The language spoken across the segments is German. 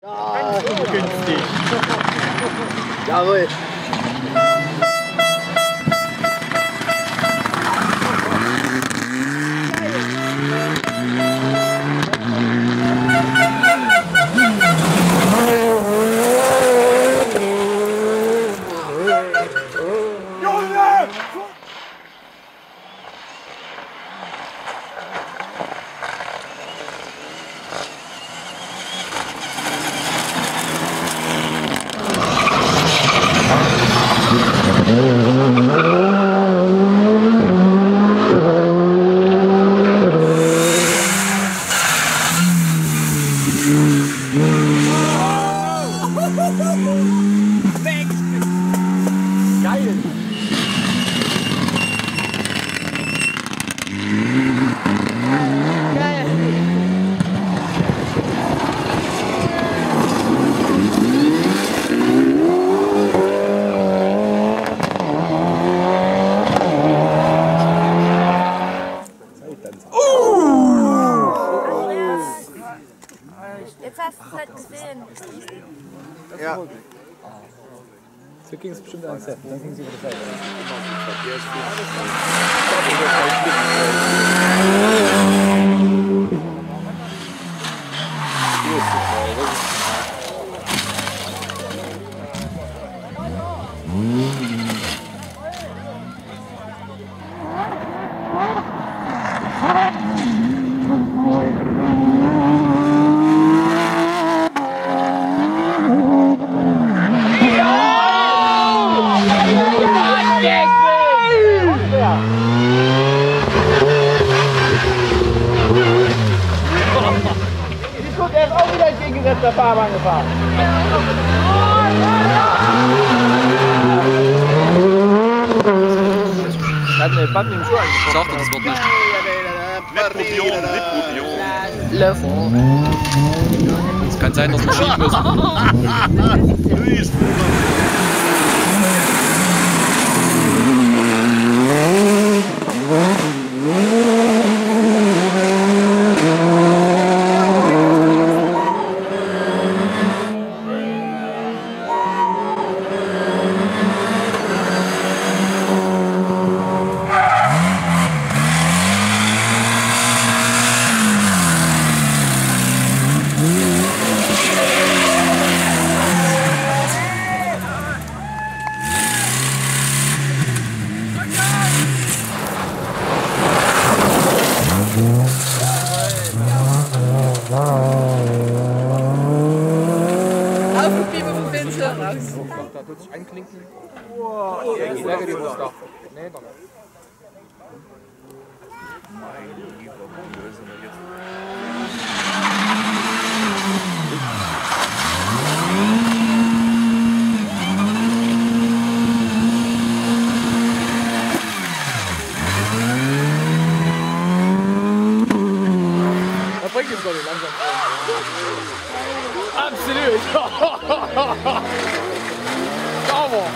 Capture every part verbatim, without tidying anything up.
Ja, günstig. Jawohl. Jetzt hast du es halt gesehen. Ja. So ging es bestimmt an Set. Dann ging sie wieder weiter. Er ist auch wieder entgegengesetzt der Fahrbahn gefahren. Er hat eine Band im Schuh angesprochen. Sagte das Wort nicht. Es kann sein, dass wir schieben müssen. Aufgeblieben vom Fenster raus. Da tut sich einklinken. Wow. Oh, ja, ich sage dir was da. Nee, doch nicht. Mein lieber Gott, wo sind wir jetzt? Da bringt es doch nicht langsam. Absolut. Bravo.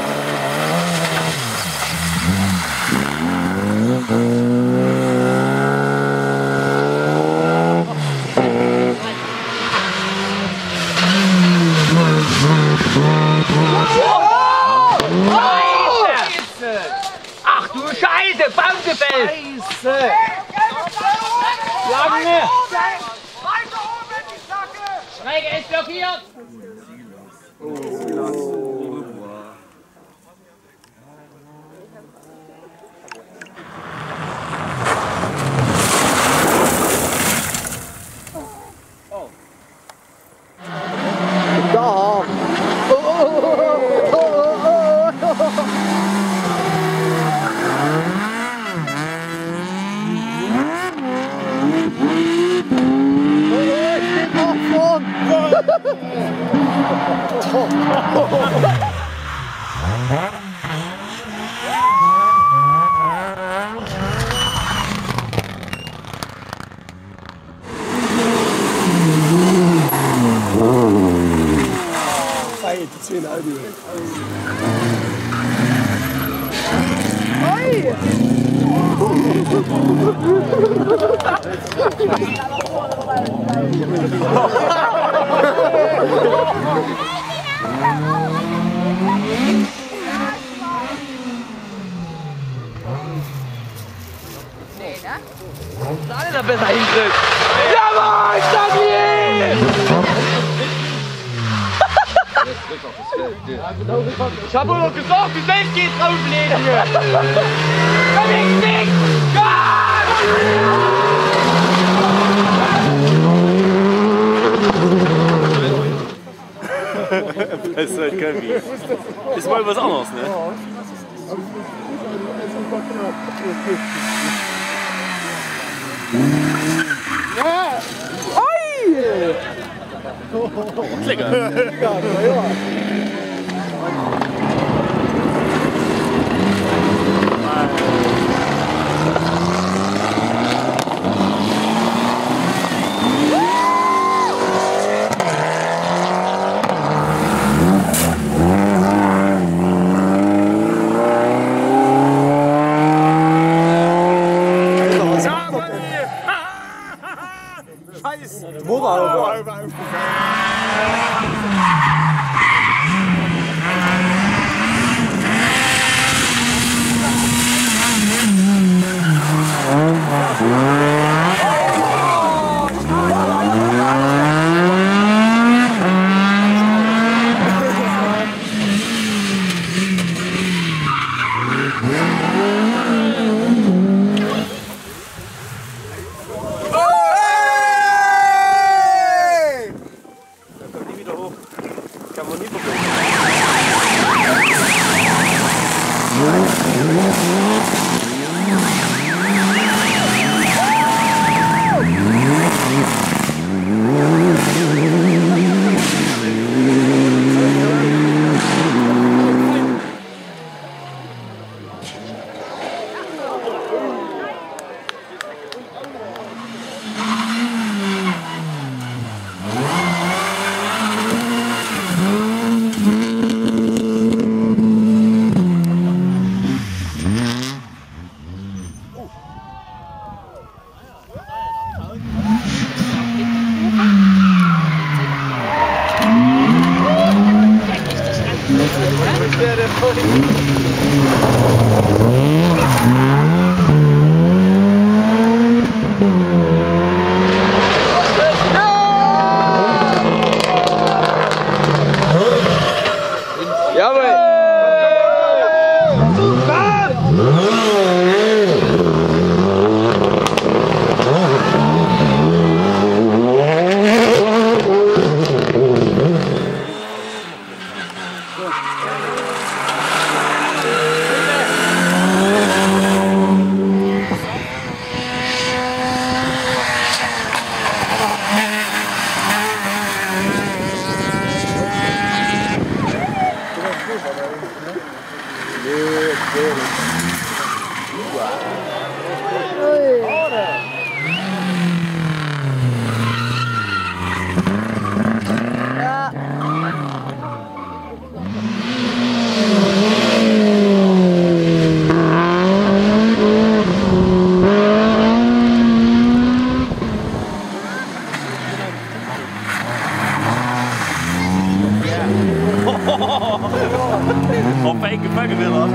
Ach du Scheiße, Baumgefäll! Scheiße! Lange! Weiter oben in die Sacke! Schräge ist blockiert! Da. Oh, oh, oh, oh, oh, oh. Zeit, zehn Aldi. Oi! Nee, ne? Alle da besser hinkriegt. Jawohl, stabil! Ich hab nur noch gesagt, die Welt geht drauflegen hier! Bewegt dich! Das ist halt kein Wie. Ist mal was anderes, ne? Lecker. Op één keer pakken willen.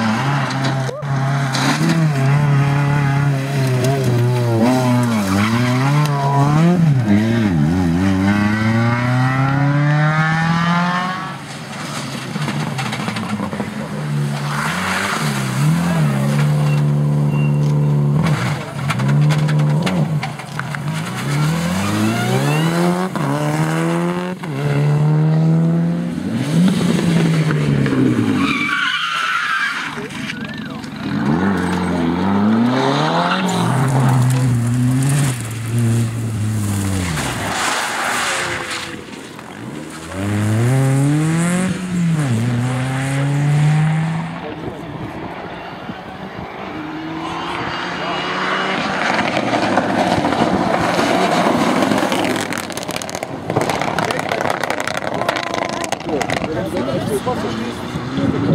Ja. Wasser schließt.